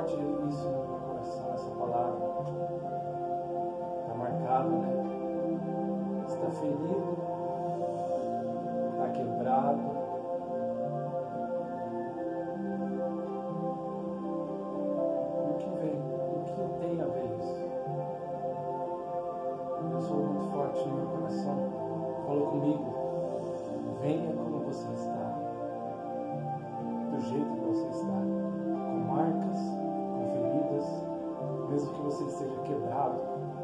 forte isso no meu coração, essa palavra. Está marcado, né? Está ferido, está quebrado. O que vem? O que tem a ver isso? Eu sou muito forte no meu coração. Falou comigo. Venha como você está. Do jeito que você está. Com marcas, com feridas, mesmo que você esteja quebrado.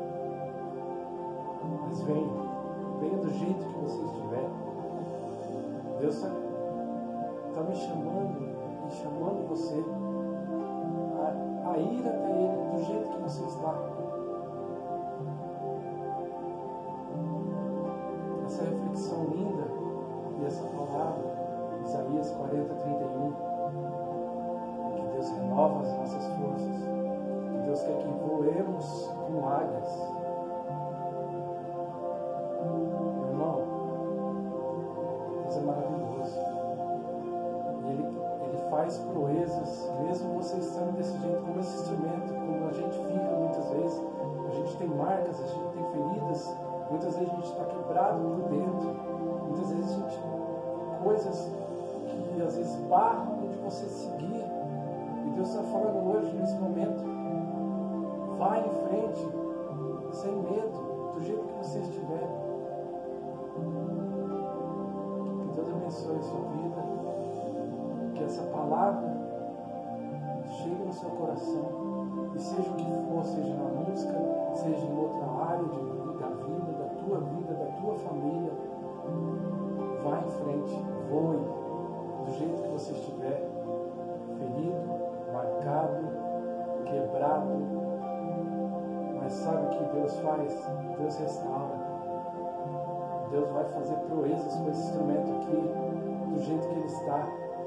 Mas venha do jeito que você estiver. Deus está me chamando você a ir até Ele do jeito que você está. Essa reflexão linda e essa palavra, Isaías 40:31, que Deus renova as nossas forças, que Deus quer que voemos como águias. Meu irmão, Deus é maravilhoso. E Ele faz proezas, mesmo você estando desse jeito, como esse instrumento, como a gente fica muitas vezes. A gente tem marcas, a gente tem feridas, muitas vezes a gente está quebrado por dentro, muitas vezes a gente coisas que às vezes barram de você seguir. E Deus está falando hoje, nesse momento, vai em frente, sem medo, do jeito que você estiver. Que Deus abençoe a sua vida, que essa palavra chegue no seu coração, e seja o que for, seja na música, seja em outra área da vida, da tua família, vá em frente, voe, do jeito que você estiver, ferido, marcado, quebrado. Mas sabe o que Deus faz? Deus restaura. Deus vai fazer proezas com esse instrumento aqui, do jeito que ele está.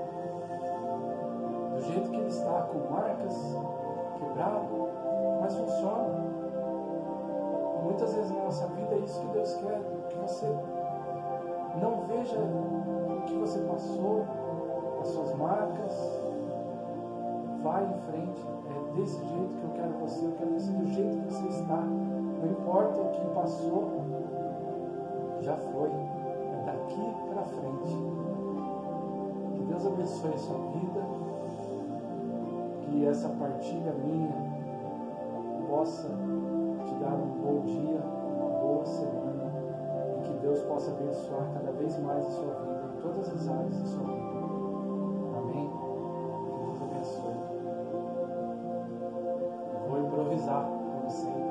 Do jeito que ele está, com marcas, quebrado, mas funciona. Muitas vezes na nossa vida é isso que Deus quer, que você não veja o que você passou, as suas marcas. Vai em frente, é desse jeito que eu quero você do jeito que você está. Não importa o que passou, já foi, é daqui para frente. Que Deus abençoe a sua vida, que essa partilha minha possa te dar um bom dia, uma boa semana, e que Deus possa abençoar cada vez mais a sua vida, em todas as áreas da sua vida. Amém? Que Deus abençoe. Eu vou improvisar, como sempre.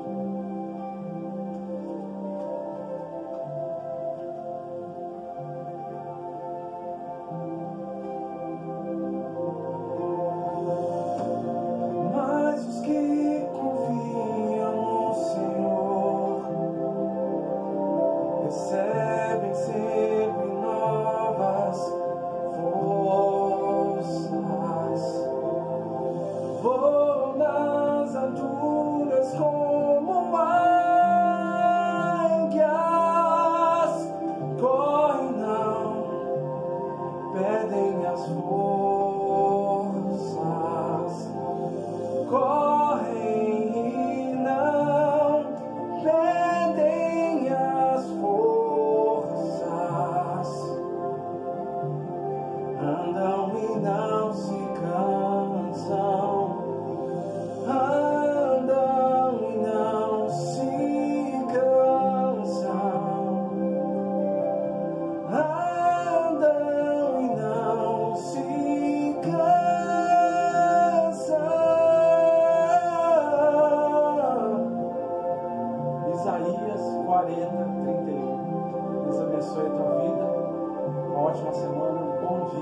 Isaías 40:31. Deus abençoe a tua vida. Uma ótima semana, um bom dia.